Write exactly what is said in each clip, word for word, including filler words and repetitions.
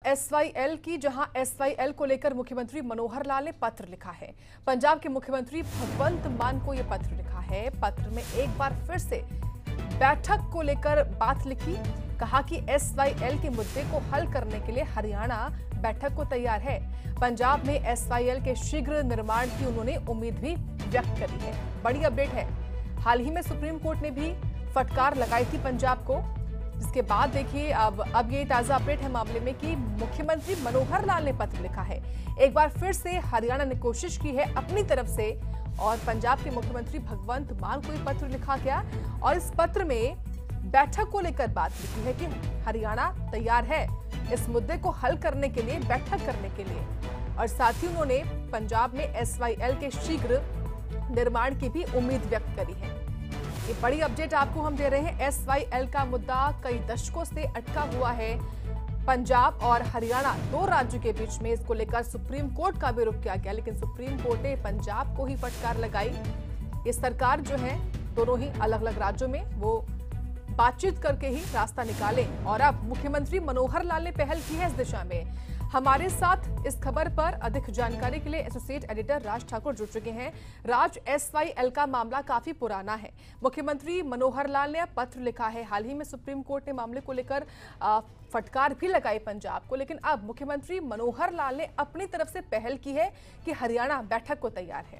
S Y L की, जहां S Y L को लेकर मुख्यमंत्री मनोहर लाल ने पत्र लिखा है। पंजाब के मुख्यमंत्री भगवंत मान को यह पत्र लिखा है। पत्र में एक बार फिर से बैठक को लेकर बात लिखी। कहा कि एस वाई एल के मुद्दे को हल करने के लिए हरियाणा बैठक को तैयार है। पंजाब में एस वाई एल के शीघ्र निर्माण की उन्होंने उम्मीद भी व्यक्त करी है। बड़ी अपडेट है, हाल ही में सुप्रीम कोर्ट ने भी फटकार लगाई थी पंजाब को, जिसके बाद देखिए अब अब ये ताजा अपडेट है मामले में कि मुख्यमंत्री मनोहर लाल ने पत्र लिखा है। एक बार फिर से हरियाणा ने कोशिश की है अपनी तरफ से और पंजाब के मुख्यमंत्री भगवंत मान को ये पत्र लिखा गया और इस पत्र में बैठक को लेकर बात लिखी है कि हरियाणा तैयार है इस मुद्दे को हल करने के लिए, बैठक करने के लिए। और साथ ही उन्होंने पंजाब में एस वाई एल के शीघ्र निर्माण की भी उम्मीद व्यक्त करी है। ये बड़ी अपडेट आपको हम दे रहे हैं। एस वाई एल का मुद्दा कई दशकों से अटका हुआ है। पंजाब और हरियाणा दो राज्यों के बीच में इसको लेकर सुप्रीम कोर्ट का भी रुख किया गया, लेकिन सुप्रीम कोर्ट ने पंजाब को ही फटकार लगाई। ये सरकार जो है दोनों ही अलग अलग राज्यों में वो बातचीत करके ही रास्ता निकाले और अब मुख्यमंत्री मनोहर लाल ने पहल की है इस दिशा में। हमारे साथ इस खबर पर अधिक जानकारी के लिए एसोसिएट एडिटर राज ठाकुर जुड़ चुके हैं। राज, एस वाई एल का मामला काफी पुराना है। मुख्यमंत्री मनोहर लाल ने अब पत्र लिखा है। हाल ही में सुप्रीम कोर्ट ने मामले को लेकर फटकार भी लगाई पंजाब को, लेकिन अब मुख्यमंत्री मनोहर लाल ने अपनी तरफ से पहल की है कि हरियाणा बैठक को तैयार है।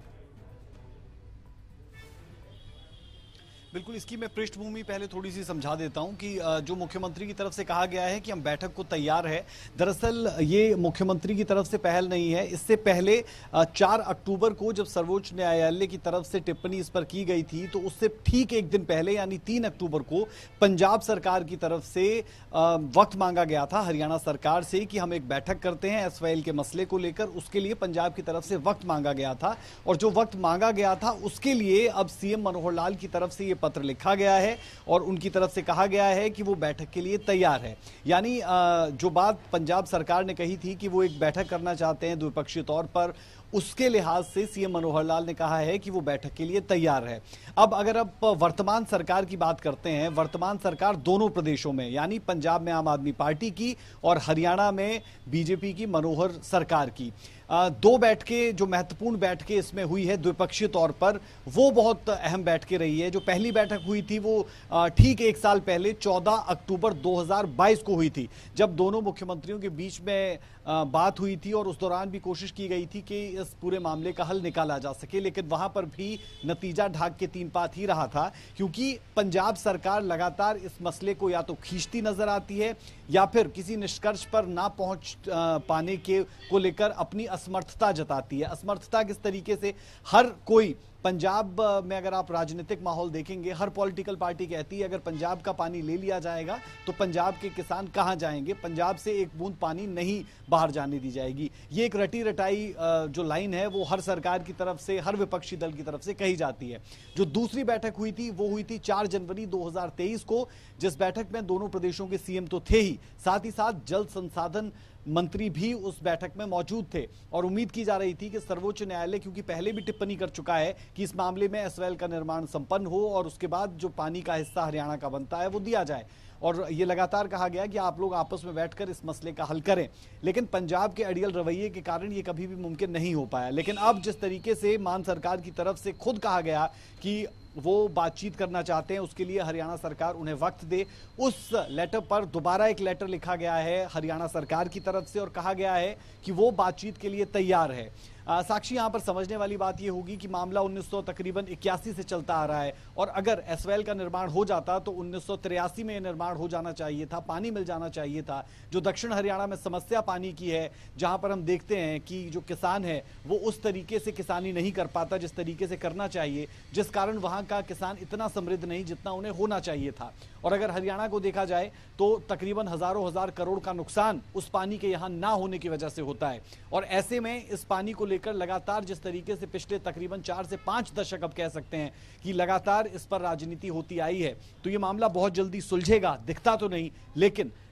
बिल्कुल, इसकी मैं पृष्ठभूमि पहले थोड़ी सी समझा देता हूं कि जो मुख्यमंत्री की तरफ से कहा गया है कि हम बैठक को तैयार है, दरअसल ये मुख्यमंत्री की तरफ से पहल नहीं है। इससे पहले चार अक्टूबर को जब सर्वोच्च न्यायालय की तरफ से टिप्पणी इस पर की गई थी, तो उससे ठीक एक दिन पहले यानी तीन अक्टूबर को पंजाब सरकार की तरफ से वक्त मांगा गया था हरियाणा सरकार से कि हम एक बैठक करते हैं एस वाई एल के मसले को लेकर। उसके लिए पंजाब की तरफ से वक्त मांगा गया था और जो वक्त मांगा गया था उसके लिए अब सीएम मनोहर लाल की तरफ से ये पत्र लिखा गया है और उनकी तरफ से कहा गया है कि वो बैठक के लिए तैयार है। यानी जो बात पंजाब सरकार ने कही थी कि वो एक बैठक करना चाहते हैं द्विपक्षीय तौर पर, उसके लिहाज से सीएम मनोहर लाल ने कहा है कि वो बैठक के लिए तैयार है। अब अगर आप वर्तमान सरकार की बात करते हैं, वर्तमान सरकार दोनों प्रदेशों में यानी पंजाब में आम आदमी पार्टी की और हरियाणा में बीजेपी की मनोहर सरकार की दो बैठकें, जो महत्वपूर्ण बैठकें इसमें हुई है द्विपक्षीय तौर पर, वो बहुत अहम बैठकें रही है। जो पहली बैठक हुई थी वो ठीक एक साल पहले चौदह अक्टूबर दो हज़ार बाईस को हुई थी, जब दोनों मुख्यमंत्रियों के बीच में बात हुई थी और उस दौरान भी कोशिश की गई थी कि इस पूरे मामले का हल निकाला जा सके, लेकिन वहां पर भी नतीजा ढाक के तीन पात ही रहा था, क्योंकि पंजाब सरकार लगातार इस मसले को या तो खींचती नजर आती है या फिर किसी निष्कर्ष पर ना पहुंच पाने के को लेकर अपनी असमर्थता जताती है। असमर्थता किस तरीके से? हर कोई पंजाब में अगर आप राजनीतिक माहौल देखेंगे, हर पॉलिटिकल पार्टी कहती है अगर पंजाब का पानी ले लिया जाएगा तो पंजाब के किसान कहां जाएंगे, पंजाब से एक बूंद पानी नहीं बाहर जाने दी जाएगी। ये एक रटी रटाई जो लाइन है वो हर सरकार की तरफ से, हर विपक्षी दल की तरफ से कही जाती है। जो दूसरी बैठक हुई थी वो हुई थी चार जनवरी दो हज़ार तेईस को, जिस बैठक में दोनों प्रदेशों के सीएम तो थे ही, साथ ही साथ जल संसाधन मंत्री भी उस बैठक में मौजूद थे और उम्मीद की जा रही थी कि सर्वोच्च न्यायालय, क्योंकि पहले भी टिप्पणी कर चुका है कि इस मामले में एस वाई एल का निर्माण संपन्न हो और उसके बाद जो पानी का हिस्सा हरियाणा का बनता है वो दिया जाए। और ये लगातार कहा गया कि आप लोग आपस में बैठकर इस मसले का हल करें, लेकिन पंजाब के अड़ियल रवैये के कारण ये कभी भी मुमकिन नहीं हो पाया। लेकिन अब जिस तरीके से मान सरकार की तरफ से खुद कहा गया कि वो बातचीत करना चाहते हैं, उसके लिए हरियाणा सरकार उन्हें वक्त दे, उस लेटर पर दोबारा एक लेटर लिखा गया है हरियाणा सरकार की तरफ से और कहा गया है कि वो बातचीत के लिए तैयार है। आ, साक्षी, यहां पर समझने वाली बात यह होगी कि मामला उन्नीस सौ तकरीबन इक्यासी से चलता आ रहा है और अगर एस वाई एल का निर्माण हो जाता तो उन्नीस सौ तिरासी में निर्माण हो जाना चाहिए था, पानी मिल जाना चाहिए था। जो दक्षिण हरियाणा में समस्या पानी की है, जहां पर हम देखते हैं कि जो किसान है वो उस तरीके से किसानी नहीं कर पाता जिस तरीके से करना चाहिए, जिस कारण वहां का किसान इतना समृद्ध नहीं जितना उन्हें होना चाहिए था। और अगर हरियाणा को देखा जाए तो तकरीबन हजारों हजार करोड़ का नुकसान उस पानी के यहां ना होने की वजह से होता है। और ऐसे में इस पानी को लेकर लगातार जिस तरीके से पिछले तकरीबन चार से पांच दशक अब कह सकते हैं कि लगातार इस पर राजनीति होती आई है, तो ये मामला बहुत जल्दी सुलझेगा दिखता तो नहीं, लेकिन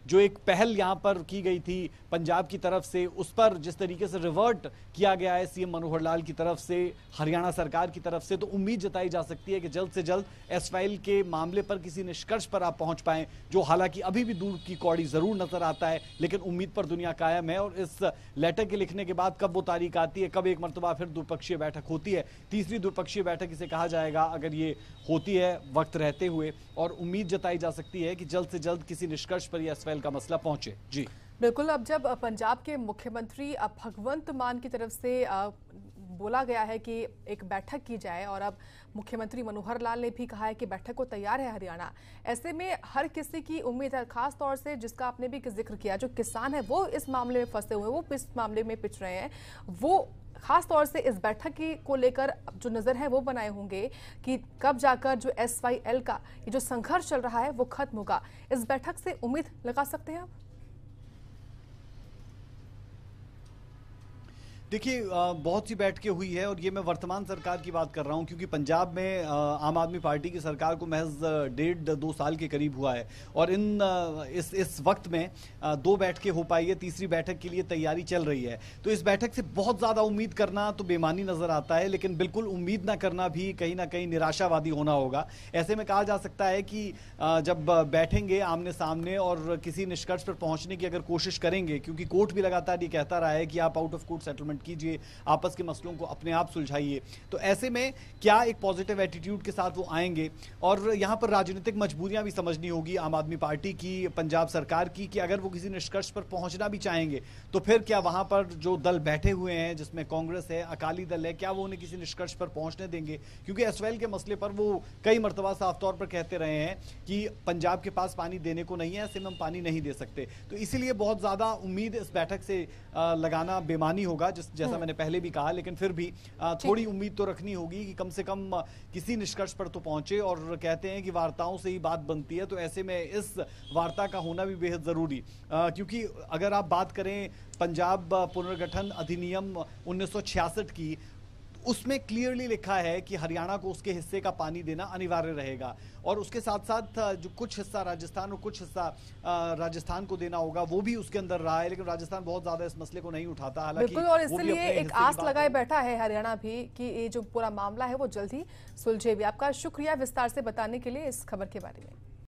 जो एक पहल यहां पर की गई थी पंजाब की तरफ से, उस पर जिस तरीके से रिवर्ट किया गया है सीएम मनोहर लाल की तरफ से, हरियाणा सरकार की तरफ से, तो उम्मीद जताई जा सकती है कि जल्द से जल्द एस फाइल के मामले पर किसी निष्कर्ष पर आप पहुंच पाएं, जो हालांकि अभी भी दूर की कौड़ी जरूर नजर आता है, लेकिन उम्मीद पर दुनिया कायम है। और इस लेटर के लिखने के बाद कब वो तारीख आती है, कब एक मरतबा फिर द्विपक्षीय बैठक होती है, तीसरी द्विपक्षीय बैठक इसे कहा जाएगा अगर ये होती है वक्त रहते हुए, और उम्मीद जताई जा सकती है कि जल्द से जल्द किसी निष्कर्ष पर यह एस फाइल का मसला पहुंचे। जी बिल्कुल। अब जब पंजाब के मुख्यमंत्री भगवंत मान की तरफ से बोला गया है कि एक बैठक की जाए, और अब मुख्यमंत्री मनोहर लाल ने भी कहा है कि बैठक को तैयार है हरियाणा, ऐसे में हर किसी की उम्मीद है, खास तौर से जिसका आपने भी जिक्र किया, जो किसान है वो इस मामले में फंसे हुए, वो इस मामले में पिछ रहे हैं, वो खास तौर से इस बैठक की को लेकर जो नजर है वो बनाए होंगे कि कब जाकर जो एस वाई एल का ये जो संघर्ष चल रहा है वो खत्म होगा। इस बैठक से उम्मीद लगा सकते हैं आप? देखिए, बहुत सी बैठकें हुई है, और ये मैं वर्तमान सरकार की बात कर रहा हूं, क्योंकि पंजाब में आम आदमी पार्टी की सरकार को महज डेढ़ दो साल के करीब हुआ है, और इन इस इस वक्त में दो बैठकें हो पाई है, तीसरी बैठक के लिए तैयारी चल रही है। तो इस बैठक से बहुत ज़्यादा उम्मीद करना तो बेमानी नज़र आता है, लेकिन बिल्कुल उम्मीद ना करना भी कहीं ना कहीं निराशावादी होना होगा। ऐसे में कहा जा सकता है कि जब बैठेंगे आमने सामने और किसी निष्कर्ष पर पहुँचने की अगर कोशिश करेंगे, क्योंकि कोर्ट भी लगातार ये कहता रहा है कि आप आउट ऑफ कोर्ट सेटलमेंट कीजिए, आपस के मसलों को अपने आप सुलझाइए, तो ऐसे में क्या एक पॉजिटिव एटीट्यूड के साथ वो आएंगे। और यहां पर राजनीतिक मजबूरियां भी समझनी होगी आम आदमी पार्टी की, पंजाब सरकार की, कि अगर वो किसी निष्कर्ष पर पहुंचना भी चाहेंगे तो फिर क्या वहां पर जो दल बैठे हुए हैं, जिसमें कांग्रेस है, अकाली दल है, क्या वो उन्हें किसी निष्कर्ष पर पहुंचने देंगे? क्योंकि एसवाइएल के मसले पर वो कई मरतबा साफ तौर पर कहते रहे हैं कि पंजाब के पास पानी देने को नहीं है, ऐसे में हम पानी नहीं दे सकते। तो इसीलिए बहुत ज्यादा उम्मीद इस बैठक से लगाना बेमानी होगा, जिस जैसा मैंने पहले भी कहा, लेकिन फिर भी थोड़ी उम्मीद तो रखनी होगी कि कम से कम किसी निष्कर्ष पर तो पहुंचे। और कहते हैं कि वार्ताओं से ही बात बनती है, तो ऐसे में इस वार्ता का होना भी बेहद जरूरी, क्योंकि अगर आप बात करें पंजाब पुनर्गठन अधिनियम उन्नीस सौ छियासठ की, उसमें क्लियरली लिखा है कि हरियाणा को उसके हिस्से का पानी देना अनिवार्य रहेगा, और उसके साथ साथ जो कुछ हिस्सा राजस्थान और कुछ हिस्सा राजस्थान को देना होगा वो भी उसके अंदर रहा है, लेकिन राजस्थान बहुत ज्यादा इस मसले को नहीं उठाता। हालांकि बिल्कुल, और इसलिए एक आस लगाए बैठा है हरियाणा भी कि ये जो पूरा मामला है वो जल्द ही सुलझे भी। आपका शुक्रिया विस्तार से बताने के लिए इस खबर के बारे में।